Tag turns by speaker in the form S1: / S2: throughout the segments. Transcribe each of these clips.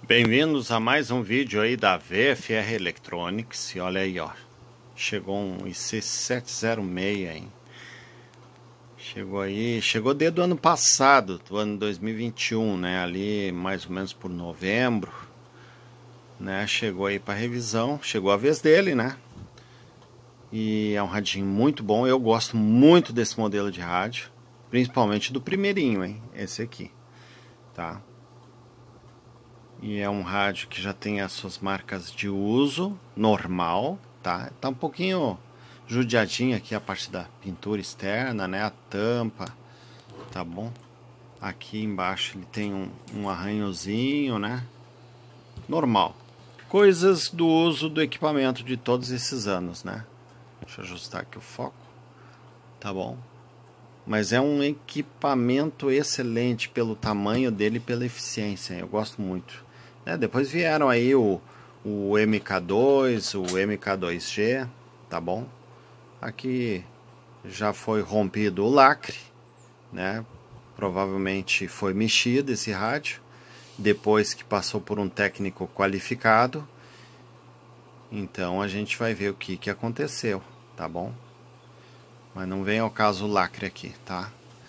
S1: Bem-vindos a mais um vídeo aí da VFR Electronics. E olha aí, ó, chegou um IC706, hein? Chegou aí, chegou desde o ano passado, do ano 2021, né? Ali mais ou menos por novembro, né? Chegou aí para revisão, chegou a vez dele, né? E é um radinho muito bom, eu gosto muito desse modelo de rádio, principalmente do primeirinho, hein? Esse aqui, tá? E é um rádio que já tem as suas marcas de uso normal, tá? Tá um pouquinho judiadinho aqui a parte da pintura externa, né? A tampa, tá bom? Aqui embaixo ele tem um arranhozinho, né? Normal. Coisas do uso do equipamento de todos esses anos, né? Deixa eu ajustar aqui o foco, tá bom? Mas é um equipamento excelente pelo tamanho dele e pela eficiência, eu gosto muito. Depois vieram aí o MK2, o MK2G, tá bom? Aqui já foi rompido o lacre, né? Provavelmente foi mexido esse rádio, depois que passou por um técnico qualificado. Então a gente vai ver o que aconteceu, tá bom? Mas não vem ao caso o lacre aqui, tá?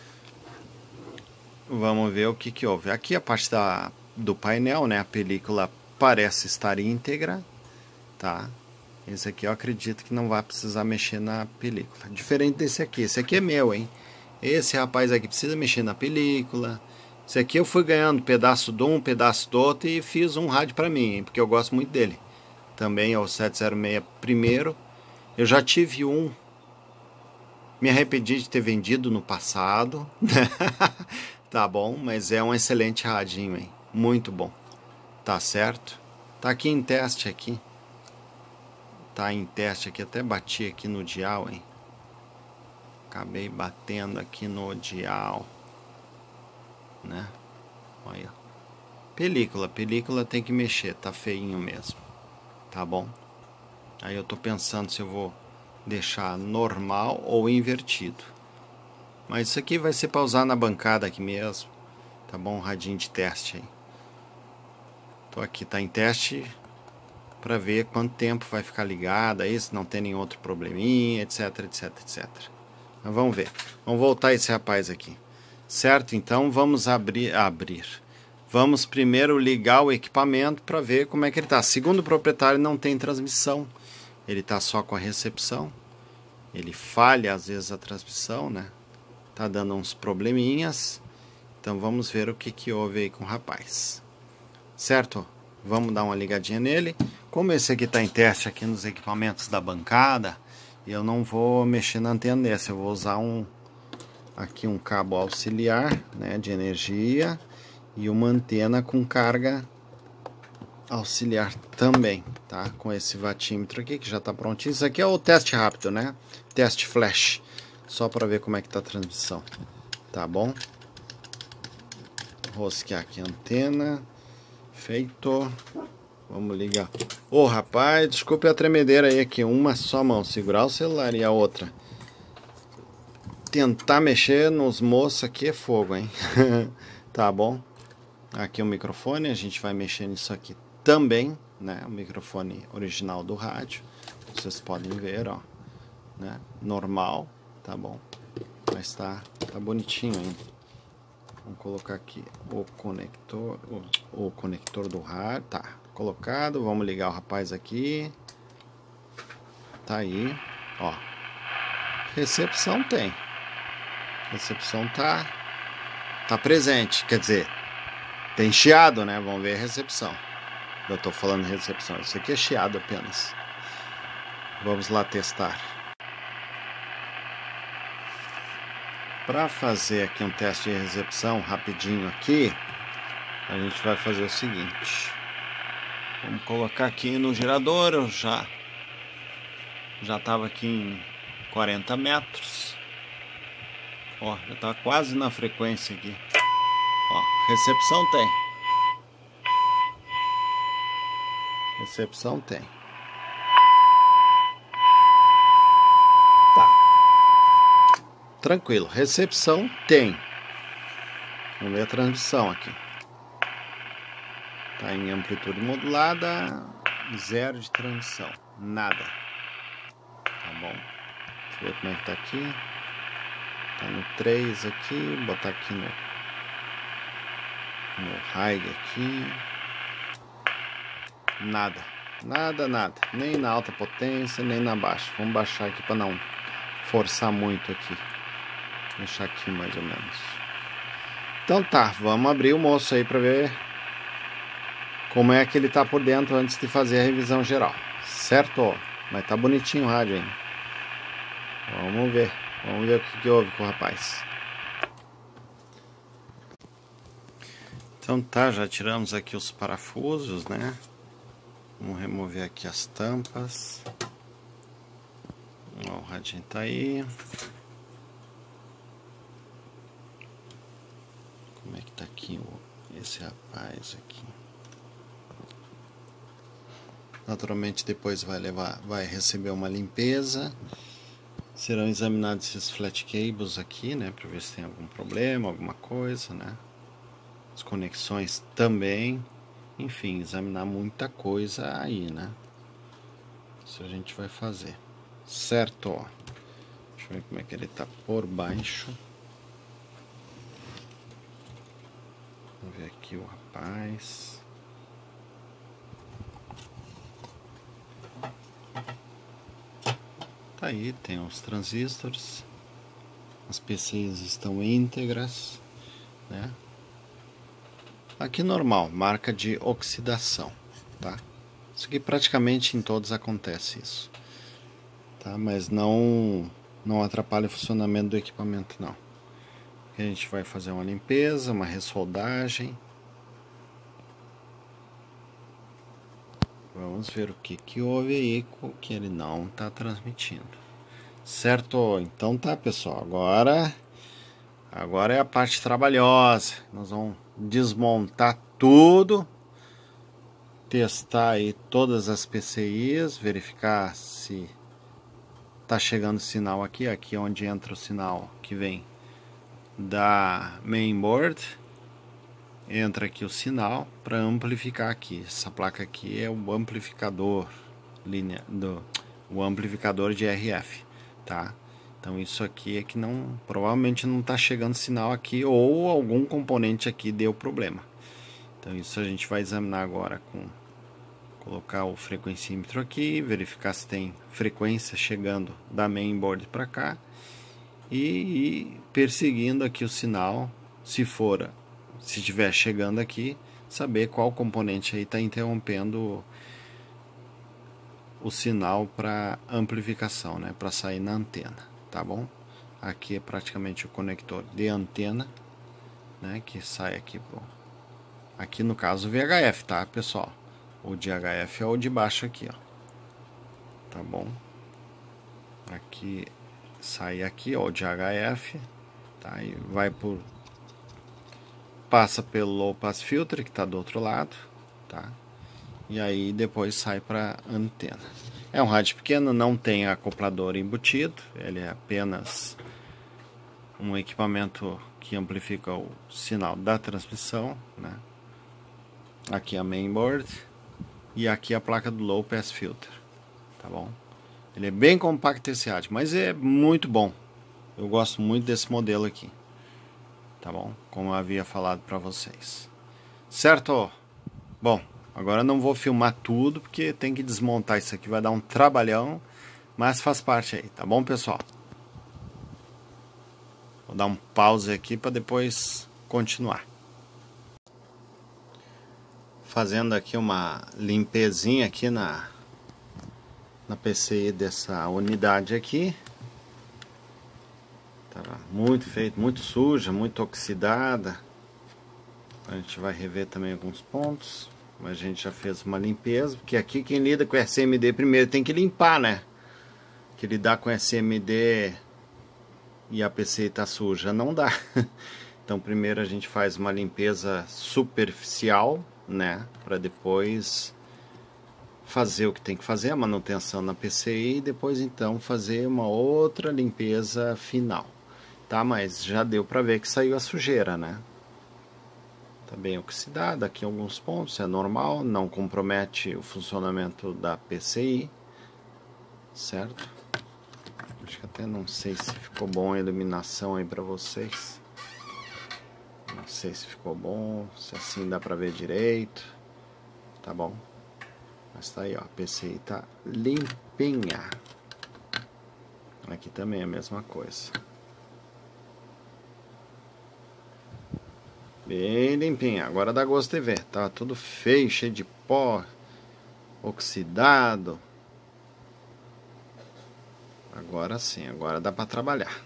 S1: Vamos ver o que houve. Aqui a parte do painel, né? A película parece estar íntegra, tá? Esse aqui eu acredito que não vai precisar mexer na película. Diferente desse aqui. Esse aqui é meu, hein? Esse rapaz aqui precisa mexer na película. Esse aqui eu fui ganhando pedaço de um, pedaço do outro e fiz um rádio para mim, hein? Porque eu gosto muito dele. Também é o 706 primeiro. Eu já tive um. Me arrependi de ter vendido no passado. Tá bom, mas é um excelente radinho, hein? Muito bom. Tá certo? Tá aqui em teste aqui. Tá em teste aqui, até bati aqui no dial, hein? Acabei batendo aqui no dial, né? Olha. Película tem que mexer, tá feinho mesmo. Tá bom? Aí eu tô pensando se eu vou deixar normal ou invertido. Mas isso aqui vai ser para usar na bancada aqui mesmo. Tá bom? Um radinho de teste aí. Tô aqui, tá em teste para ver quanto tempo vai ficar ligado aí, se não tem nenhum outro probleminha, etc, etc, etc. Mas vamos ver. Vamos voltar esse rapaz aqui. Certo? Então vamos abrir. Vamos primeiro ligar o equipamento para ver como é que ele tá. Segundo o proprietário, não tem transmissão. Ele tá só com a recepção. Ele falha às vezes a transmissão, né? Tá dando uns probleminhas. Então vamos ver o que houve aí com o rapaz. Certo? Vamos dar uma ligadinha nele. Como esse aqui está em teste aqui nos equipamentos da bancada, eu não vou mexer na antena desse. Eu vou usar aqui um cabo auxiliar, né, de energia e uma antena com carga auxiliar também, tá? Com esse watímetro aqui que já está prontinho. Isso aqui é o teste rápido, né? Teste flash, só para ver como é que tá a transmissão. Tá bom? Rosquear aqui a antena. Feito. Vamos ligar. Ô, rapaz, desculpe a tremedeira aí aqui. Uma só mão, segurar o celular e a outra tentar mexer nos moços aqui é fogo, hein? Tá bom? Aqui o microfone, a gente vai mexer nisso aqui também, né? O microfone original do rádio. Vocês podem ver, ó, né? Normal, tá bom? Mas tá bonitinho ainda. Vamos colocar aqui o conector do rádio, tá colocado. Vamos ligar o rapaz aqui. Tá aí, ó. Recepção tem. Recepção tá presente, quer dizer, tem chiado, né? Vamos ver a recepção. Eu tô falando recepção, isso aqui é chiado apenas. Vamos lá testar. Para fazer aqui um teste de recepção rapidinho aqui, a gente vai fazer o seguinte. Vamos colocar aqui no gerador. Eu já estava aqui em 40 metros. Ó, já tá quase na frequência aqui. Ó, recepção tem. Recepção tem. Tranquilo, recepção tem. Vamos ver a transmissão aqui. Tá em amplitude modulada, 0 de transmissão, nada. Tá bom? Deixa eu ver como é que tá aqui. Tá no 3 aqui, vou botar aqui no high aqui. Nada, nada, nem na alta potência, nem na baixa. Vamos baixar aqui para não forçar muito aqui. Deixar aqui mais ou menos. Então tá, vamos abrir o moço aí para ver como é que ele tá por dentro antes de fazer a revisão geral. Certo? Mas tá bonitinho o rádio ainda. Vamos ver o que houve com o rapaz. Então tá, já tiramos aqui os parafusos, né? Vamos remover aqui as tampas. Ó, o radinho tá aí. Como é que tá aqui esse rapaz aqui? Naturalmente depois vai receber uma limpeza. Serão examinados esses flat cables aqui, né, para ver se tem algum problema, alguma coisa, né? As conexões também. Enfim, examinar muita coisa aí, né? Isso a gente vai fazer. Certo? Deixa eu ver como é que ele tá por baixo. Vamos ver aqui o rapaz. Tá aí, tem os transistores. As PCs estão íntegras, né? Aqui normal, marca de oxidação, tá? Isso aqui praticamente em todos acontece isso, tá? Mas não atrapalha o funcionamento do equipamento não. Aqui a gente vai fazer uma limpeza, uma ressoldagem. Vamos ver o que houve aí que ele não está transmitindo. Certo? Então tá, pessoal, agora é a parte trabalhosa. Nós vamos desmontar tudo, testar aí todas as PCIs, verificar se tá chegando sinal aqui onde entra o sinal que vem da mainboard. Entra aqui o sinal para amplificar aqui. Essa placa aqui é o amplificador o amplificador de RF, tá? Então isso aqui é que provavelmente não está chegando sinal aqui, ou algum componente aqui deu problema. Então isso a gente vai examinar agora colocar o frequencímetro aqui, verificar se tem frequência chegando da mainboard para cá e ir perseguindo aqui o sinal, se estiver chegando aqui, saber qual componente aí está interrompendo o sinal para amplificação, né, para sair na antena. Tá bom? Aqui é praticamente o conector de antena, né, que sai aqui no caso o VHF, tá, pessoal? O de HF é o de baixo aqui, ó. Tá bom? Aqui sai aqui, ó, o de HF, tá? E passa pelo low pass filter que tá do outro lado, tá? E aí depois sai para antena. É um rádio pequeno, não tem acoplador embutido, ele é apenas um equipamento que amplifica o sinal da transmissão, né? Aqui a mainboard e aqui a placa do low pass filter, tá bom? Ele é bem compacto esse rádio, mas é muito bom. Eu gosto muito desse modelo aqui, tá bom? Como eu havia falado para vocês. Certo? Bom, agora não vou filmar tudo, porque tem que desmontar isso aqui, vai dar um trabalhão, mas faz parte aí, tá bom, pessoal? Vou dar um pause aqui para depois continuar. Fazendo aqui uma limpezinha aqui na PCI dessa unidade aqui. Tá muito feito, muito suja, muito oxidada. A gente vai rever também alguns pontos. Mas a gente já fez uma limpeza, porque aqui quem lida com SMD primeiro tem que limpar, né? Que lidar com SMD e a PCI tá suja não dá. Então primeiro a gente faz uma limpeza superficial, né? Para depois fazer o que tem que fazer, a manutenção na PCI, e depois então fazer uma outra limpeza final, tá? Mas já deu para ver que saiu a sujeira, né? Tá bem oxidada aqui em alguns pontos, é normal, não compromete o funcionamento da PCI, certo? Acho que até não sei se ficou bom a iluminação aí para vocês. Não sei se ficou bom, se assim dá para ver direito. Tá bom. Mas tá aí, ó, a PCI tá limpinha. Aqui também é a mesma coisa. Bem limpinha. Agora dá gosto de ver. Tá tudo feio, cheio de pó, oxidado. Agora sim, agora dá para trabalhar.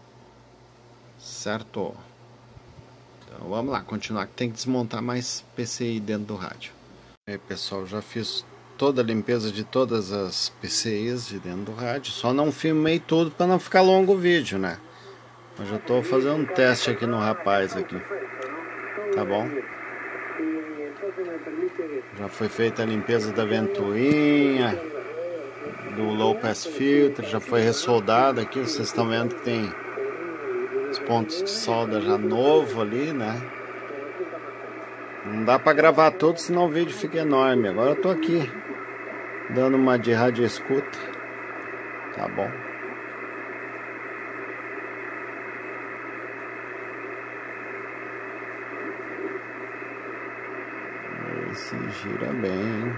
S1: Certo? Então vamos lá, continuar que tem que desmontar mais PCI dentro do rádio. E aí, pessoal, já fiz toda a limpeza de todas as PCIs de dentro do rádio. Só não filmei tudo para não ficar longo o vídeo, né? Eu já estou fazendo um teste aqui no rapaz aqui. Tá bom? Já foi feita a limpeza da ventoinha, do low pass filter, já foi ressoldado aqui. Vocês estão vendo que tem os pontos de solda já novo ali, né? Não dá pra gravar tudo, senão o vídeo fica enorme. Agora eu tô aqui dando uma de rádio escuta. Tá bom? Esse gira bem, hein?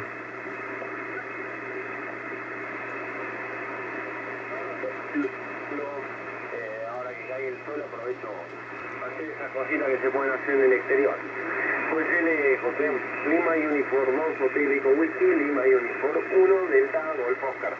S2: Ahora que cae el sol aprovecho hacer esas cositas que se pueden hacer en el exterior. Pues L, José, Lima Uniform, Hotel Eco Whisky, Lima Uniform 1, Delta, Golf Oscar.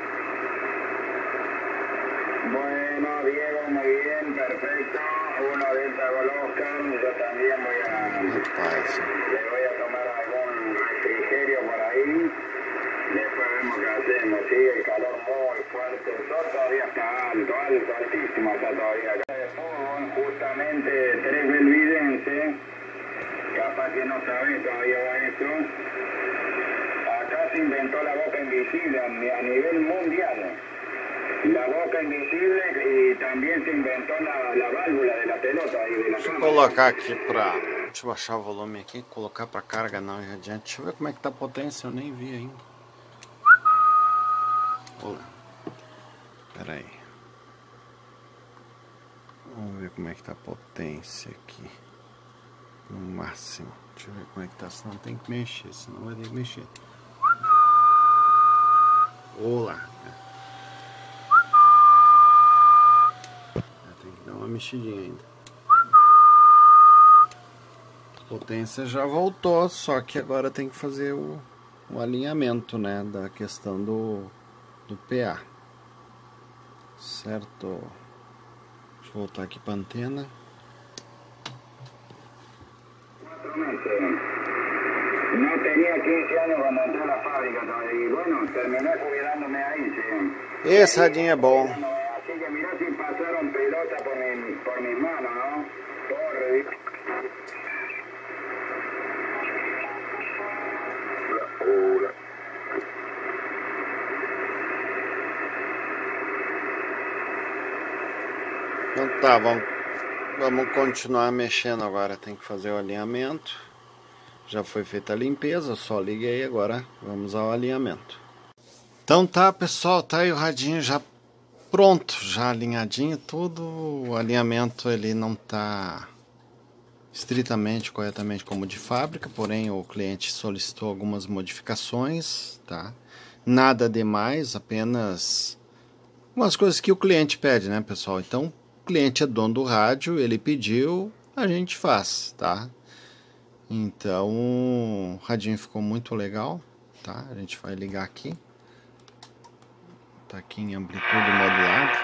S2: Bueno, Diego, muy bien, perfecto. 1 Delta, Golf Oscar. Yo también le voy a tomar algún refrigerio por ahí. Después vemos qué hacemos, sí, el calor muy fuerte, el sol todavía está alto, altísimo está todavía acá. De fútbol, justamente 3 belvidense, capaz que no sabés todavía esto. Acá se inventó la boca invisible a nivel mundial. La boca invisible y también se inventó la válvula de la pelota y de la
S1: Deixa eu colocar aqui pra... Deixa eu baixar o volume aqui, colocar pra carga não e adiante. Deixa eu ver como é que tá a potência, eu nem vi ainda. Olá. Pera aí. Vamos ver como é que tá a potência aqui. No máximo. Deixa eu ver como é que tá, senão tem que mexer, senão vai ter que mexer. Olá. Tem que dar uma mexidinha ainda. A potência já voltou, só que agora tem que fazer o alinhamento, né, da questão do PA. Certo? Deixa eu voltar aqui para a antena.
S2: 4 meses. No tenía 15 años cuando entré a la fábrica y bueno, terminé jubilándome ahí, sí.
S1: Esse radinho é bom.
S2: Así que mirá si pasaron pelota por mis manos, ¿no? Torre.
S1: Então tá, vamos continuar mexendo agora. Tem que fazer o alinhamento. Já foi feita a limpeza, eu só liguei agora. Vamos ao alinhamento. Então tá, pessoal, tá aí o radinho já pronto, já alinhadinho tudo. O alinhamento ele não tá estritamente, corretamente como de fábrica, porém o cliente solicitou algumas modificações, tá? Nada demais, apenas umas coisas que o cliente pede, né, pessoal? Então, o cliente é dono do rádio, ele pediu, a gente faz, tá? Então, o radinho ficou muito legal, tá? A gente vai ligar aqui. Tá aqui em amplitude modulada.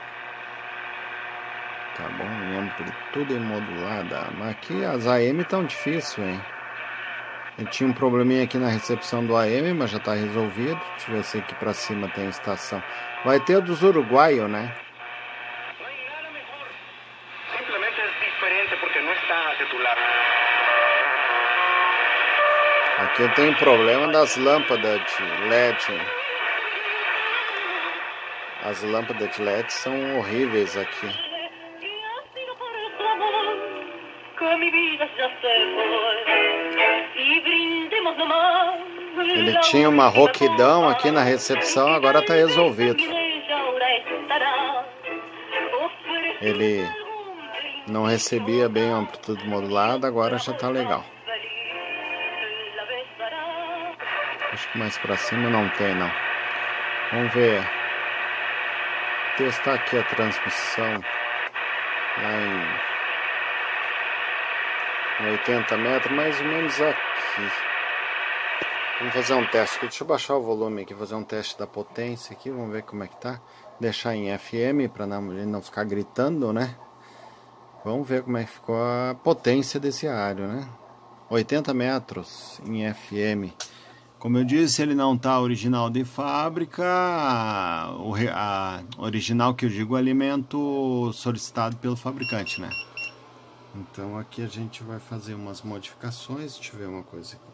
S1: Tá bom, em amplitude modulada. Mas aqui as AM tão difícil, hein? Eu tinha um probleminha aqui na recepção do AM, mas já tá resolvido. Deixa eu ver se aqui pra cima tem a estação. Vai ter o dos uruguaios, né?
S3: Simplesmente é diferente porque não está titular.
S1: Aqui eu tenho problema das lâmpadas de LED. As lâmpadas de LED são horríveis aqui. Ele tinha uma rouquidão aqui na recepção, agora tá resolvido. Ele não recebia bem a amplitude modulada, agora já tá legal. Acho que mais pra cima não tem, não. Vamos ver. Testar aqui a transmissão lá em 80 metros, mais ou menos aqui. Vamos fazer um teste aqui. Deixa eu baixar o volume aqui, fazer um teste da potência aqui. Vamos ver como é que tá. Deixar em FM para não ficar gritando, né? Vamos ver como é que ficou a potência desse rádio, né? 80 metros em FM. Como eu disse, ele não tá original de fábrica. Original que eu digo, o alimento solicitado pelo fabricante, né? Então aqui a gente vai fazer umas modificações. Deixa eu ver uma coisa aqui.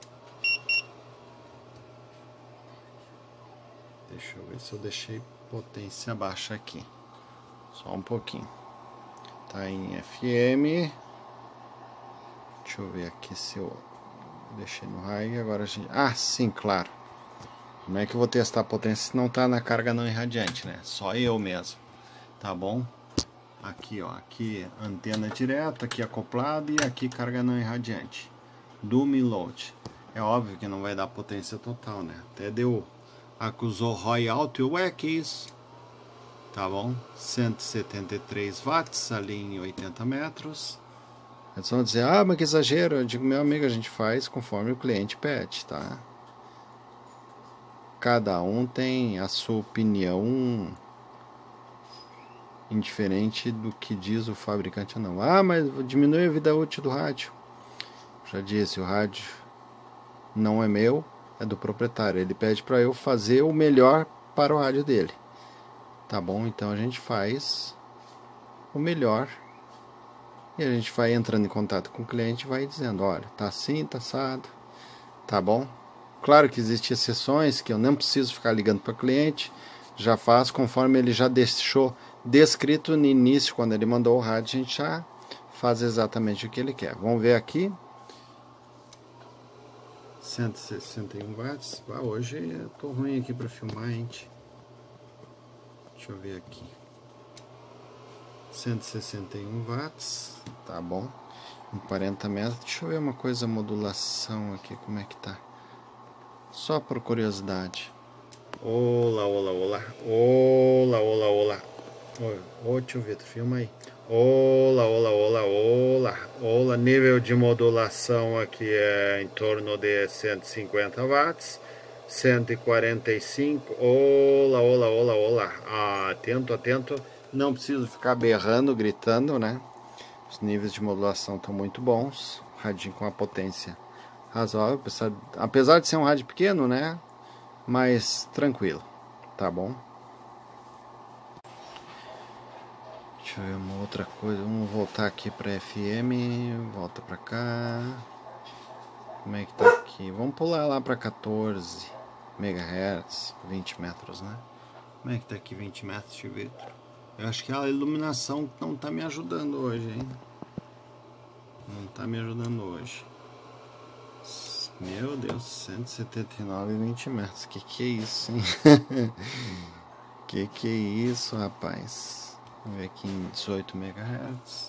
S1: Deixa eu ver se eu deixei potência baixa aqui. Só um pouquinho. Tá em FM. Deixa eu ver aqui se eu deixei no high. Agora a gente... Ah, sim, claro. Como é que eu vou testar a potência se não tá na carga não irradiante, né? Só eu mesmo. Tá bom? Aqui, ó. Aqui antena direta, aqui acoplado e aqui carga não irradiante. Do Miload. É óbvio que não vai dar potência total, né? Até deu... Acusou ROI alto e o X, tá bom? 173 watts ali em 80 metros. Eles vão dizer, ah, mas que exagero. Eu digo, meu amigo, a gente faz conforme o cliente pede, tá? Cada um tem a sua opinião indiferente do que diz o fabricante ou não. Ah, mas diminui a vida útil do rádio. Já disse, o rádio não é meu. É do proprietário, ele pede para eu fazer o melhor para o rádio dele. Tá bom? Então a gente faz o melhor e a gente vai entrando em contato com o cliente e vai dizendo, olha, tá assim, tá assado, tá bom? Claro que existem exceções que eu não preciso ficar ligando para o cliente, já faço conforme ele já deixou descrito no início, quando ele mandou o rádio, a gente já faz exatamente o que ele quer. Vamos ver aqui. 161 watts. Ah, hoje eu tô ruim aqui para filmar, gente. Deixa eu ver aqui. 161 watts. Tá bom. Em 40 metros. Deixa eu ver uma coisa, modulação aqui. Como é que tá? Só por curiosidade. Olá, olá, olá. Olá, olá, olá. Ô, tio Vitor, filma aí. Olá, olá, olá, olá. Olá, nível de modulação aqui é em torno de 150 watts. 145. Olá, olá, olá, olá. Ah, atento, atento. Não preciso ficar berrando, gritando, né? Os níveis de modulação estão muito bons. Radinho com a potência razoável. Apesar de ser um rádio pequeno, né? Mas tranquilo. Tá bom? Deixa eu ver uma outra coisa. Vamos voltar aqui para FM. Volta para cá. Como é que tá aqui? Vamos pular lá para 14 MHz, 20 metros, né? Como é que tá aqui 20 metros, tio Vitor? Eu acho que a iluminação não tá me ajudando hoje, hein? Não tá me ajudando hoje. Meu Deus, 179 e 20 metros. Que é isso, hein? Que é isso, rapaz? Vamos ver aqui em 18 MHz,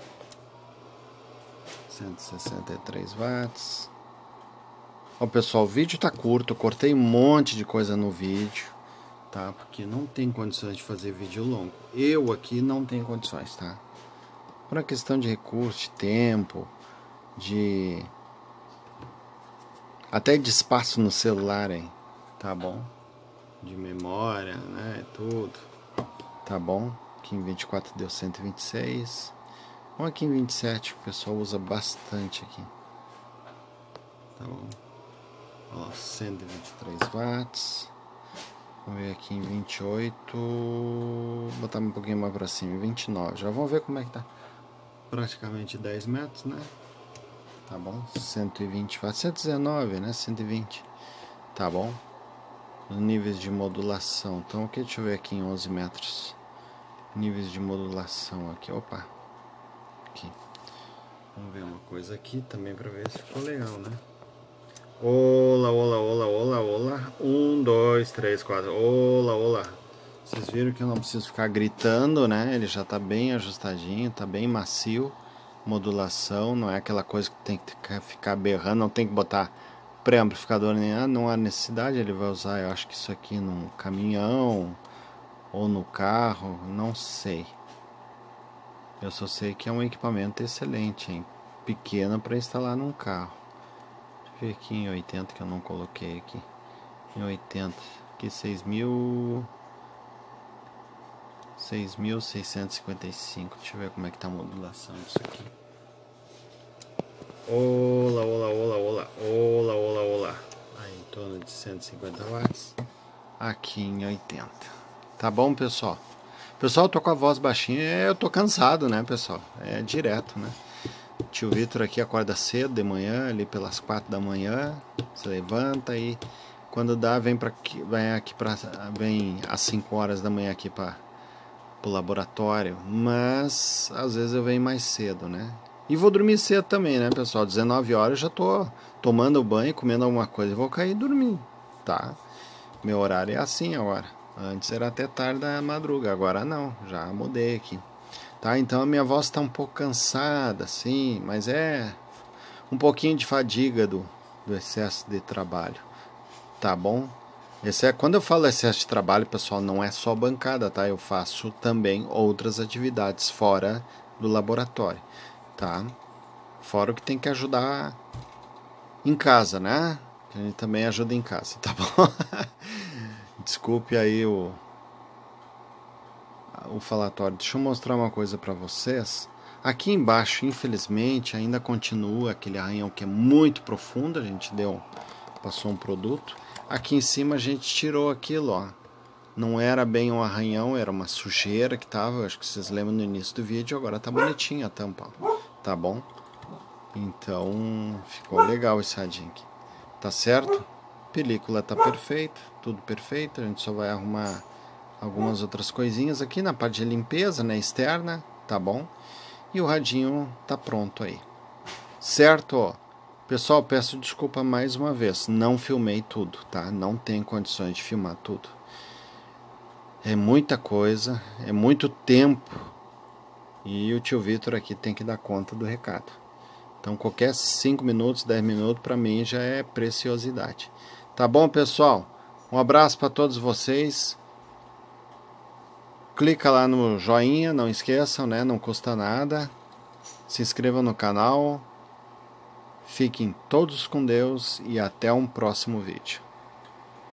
S1: 163 watts. Ó, pessoal, o vídeo tá curto, eu cortei um monte de coisa no vídeo, tá? Porque não tem condições de fazer vídeo longo. Eu aqui não tenho condições, tá? Por uma questão de recurso, de tempo, até de espaço no celular, hein? Tá bom? De memória, né? Tudo. Tá bom? Aqui em 24 deu 126. Vamos aqui em 27, o pessoal usa bastante aqui. Tá bom. Ó, 123 watts. Vamos ver aqui em 28. Vou botar um pouquinho mais pra cima, 29. Já vamos ver como é que tá. Praticamente 10 metros, né? Tá bom. 120 watts. 119, né? 120. Tá bom. Os níveis de modulação. Então, aqui, deixa eu ver aqui em 11 metros. Níveis de modulação aqui, opa, aqui, Vamos ver uma coisa aqui também para ver se ficou legal, né? Olá, olá, olá, olá, olá. 1, 2, 3, 4. Olá, olá. Vocês viram que eu não preciso ficar gritando, né? Ele já tá bem ajustadinho, tá bem macio. Modulação, não é aquela coisa que tem que ficar berrando, não tem que botar pré-amplificador nem nada, não há necessidade. Ele vai usar, eu acho que isso aqui num caminhão ou no carro, não sei. Eu só sei que é um equipamento excelente, hein? Pequeno para instalar num carro. Deixa eu ver aqui em 80 que eu não coloquei aqui. Em 80, aqui 6.655. Deixa eu ver como é que tá a modulação disso aqui. Olá, olá, olá, olá, olá, olá, olá. Aí em torno de 150 watts. Aqui em 80. Tá bom, pessoal? Pessoal, eu tô com a voz baixinha. Eu tô cansado, né, pessoal? É direto, né? Tio Vitor aqui acorda cedo de manhã, ali pelas 4 da manhã. Se levanta e quando dá, vem às 5 horas da manhã aqui para o laboratório. Mas às vezes eu venho mais cedo, né? E vou dormir cedo também, né, pessoal? 19 horas eu já tô tomando banho, comendo alguma coisa e vou cair dormindo, tá? Meu horário é assim agora. Antes era até tarde da madruga, agora não, já mudei aqui. Tá? Então a minha voz tá um pouco cansada, assim, mas é um pouquinho de fadiga do excesso de trabalho, tá bom? Quando eu falo excesso de trabalho, pessoal, não é só bancada, tá? Eu faço também outras atividades fora do laboratório, tá? Fora o que tem que ajudar em casa, né? A gente também ajuda em casa, tá bom? Desculpe aí o falatório. Deixa eu mostrar uma coisa para vocês. Aqui embaixo, infelizmente, ainda continua aquele arranhão que é muito profundo. A gente passou um produto. Aqui em cima a gente tirou aquilo, ó. Não era bem um arranhão, era uma sujeira que tava. Acho que vocês lembram no início do vídeo. Agora tá bonitinha a tampa, tá bom? Então ficou legal esse radinho aqui. Tá certo? Película tá perfeita, tudo perfeito. A gente só vai arrumar algumas outras coisinhas aqui na parte de limpeza, né, externa, tá bom? E o radinho tá pronto aí. Certo? Pessoal, peço desculpa mais uma vez, não filmei tudo, tá? Não tenho condições de filmar tudo. É muita coisa, é muito tempo e o tio Vitor aqui tem que dar conta do recado. Então qualquer 5 minutos, 10 minutos para mim já é preciosidade. Tá bom, pessoal? Um abraço para todos vocês. Clica lá no joinha, não esqueçam, né? Não custa nada. Se inscrevam no canal. Fiquem todos com Deus e até um próximo vídeo.